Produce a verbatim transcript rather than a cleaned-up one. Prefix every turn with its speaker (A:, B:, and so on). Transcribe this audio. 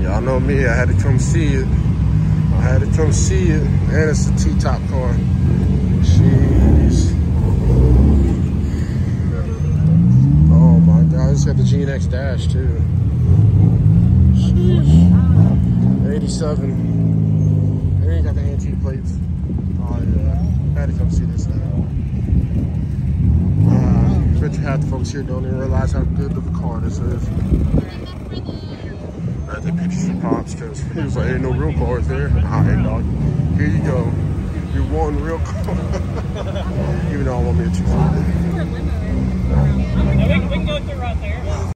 A: Y'all know me, I had to come see it. I had to come see it. And it's a T-top car. Jeez. Oh my God, it's got the G N X dash too. Sheesh. eighty-seven. They ain't got the antique plates. Oh yeah, I had to come see this now. Uh, I bet you half the folks here don't even realize how good of a car this is. I take pictures of Pops because he was like, ain't no real cars there. Alright, dog. Here you go. Your one real car. Even though I want me a two fifty.
B: Yeah, we, we can go through right there.